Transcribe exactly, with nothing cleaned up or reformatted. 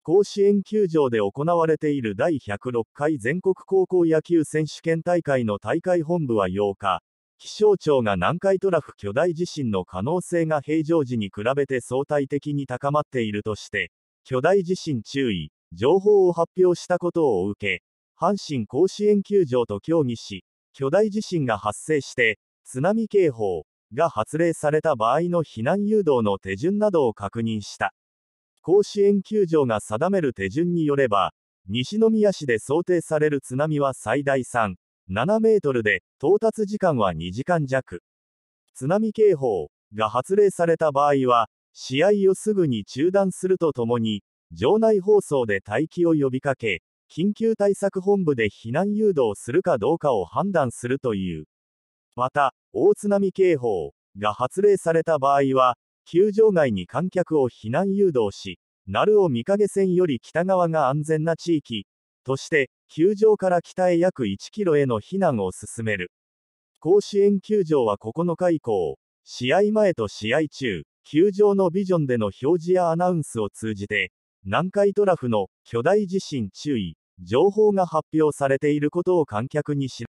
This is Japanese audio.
甲子園球場で行われているだいひゃくろっかい全国高校野球選手権大会の大会本部はようか、気象庁が南海トラフ巨大地震の可能性が平常時に比べて相対的に高まっているとして、巨大地震注意、情報を発表したことを受け、阪神甲子園球場と協議し、巨大地震が発生して、津波警報が発令された場合の避難誘導の手順などを確認した。甲子園球場が定める手順によれば、西宮市で想定される津波は最大さん、ななメートルで、到達時間はにじかんじゃく。津波警報が発令された場合は、試合をすぐに中断するとともに、場内放送で待機を呼びかけ、緊急対策本部で避難誘導するかどうかを判断するという。また、大津波警報が発令された場合は、球場外に観客を避難誘導し、鳴尾御影線より北側が安全な地域として、球場から北へ約いちキロへの避難を進める。甲子園球場はここのか以降、試合前と試合中、球場のビジョンでの表示やアナウンスを通じて、南海トラフの巨大地震注意、情報が発表されていることを観客に知ら